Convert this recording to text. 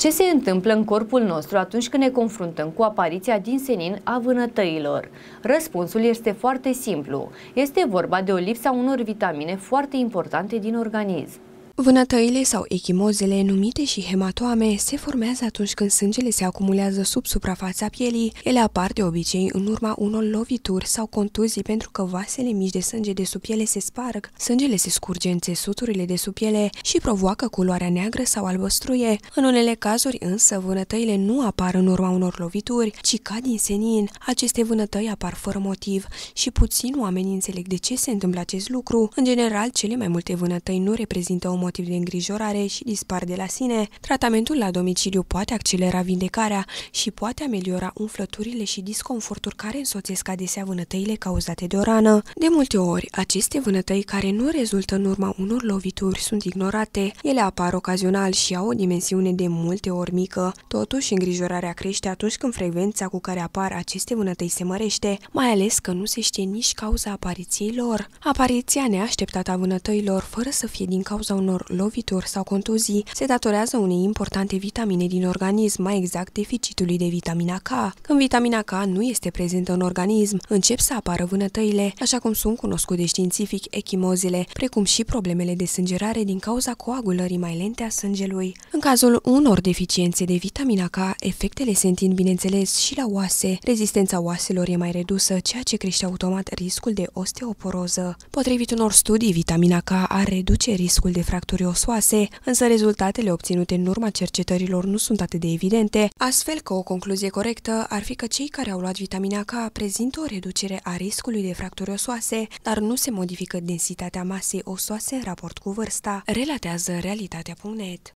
Ce se întâmplă în corpul nostru atunci când ne confruntăm cu apariția din senin a vânătăilor? Răspunsul este foarte simplu. Este vorba de o lipsă a unor vitamine foarte importante din organism. Vânătăile sau echimozele, numite și hematoame, se formează atunci când sângele se acumulează sub suprafața pielii. Ele apar de obicei în urma unor lovituri sau contuzii pentru că vasele mici de sânge de sub piele se sparg, sângele se scurge în țesuturile de sub piele și provoacă culoarea neagră sau albăstruie. În unele cazuri însă vânătăile nu apar în urma unor lovituri, ci cad din senin. Aceste vânătăi apar fără motiv și puțini oameni înțeleg de ce se întâmplă acest lucru. În general, cele mai multe vânătăi nu reprezintă un motiv de îngrijorare și dispar de la sine. Tratamentul la domiciliu poate accelera vindecarea și poate ameliora umflăturile și disconforturi care însoțesc adesea vânătăile cauzate de o rană. De multe ori, aceste vânătăi care nu rezultă în urma unor lovituri sunt ignorate. Ele apar ocazional și au o dimensiune de multe ori mică. Totuși, îngrijorarea crește atunci când frecvența cu care apar aceste vânătăi se mărește, mai ales că nu se știe nici cauza apariției lor. Apariția neașteptată a vânătăilor, fără să fie din cauza unor lovituri sau contuzii, se datorează unei importante vitamine din organism, mai exact deficitului de vitamina K. Când vitamina K nu este prezentă în organism, încep să apară vânătăile, așa cum sunt cunoscute științific echimozele, precum și problemele de sângerare din cauza coagulării mai lente a sângelui. În cazul unor deficiențe de vitamina K, efectele se întind bineînțeles și la oase. Rezistența oaselor e mai redusă, ceea ce crește automat riscul de osteoporoză. Potrivit unor studii, vitamina K ar reduce riscul de fracturi osoase, însă rezultatele obținute în urma cercetărilor nu sunt atât de evidente, astfel că o concluzie corectă ar fi că cei care au luat vitamina K prezintă o reducere a riscului de fracturi osoase, dar nu se modifică densitatea masei osoase în raport cu vârsta, relatează realitatea.net.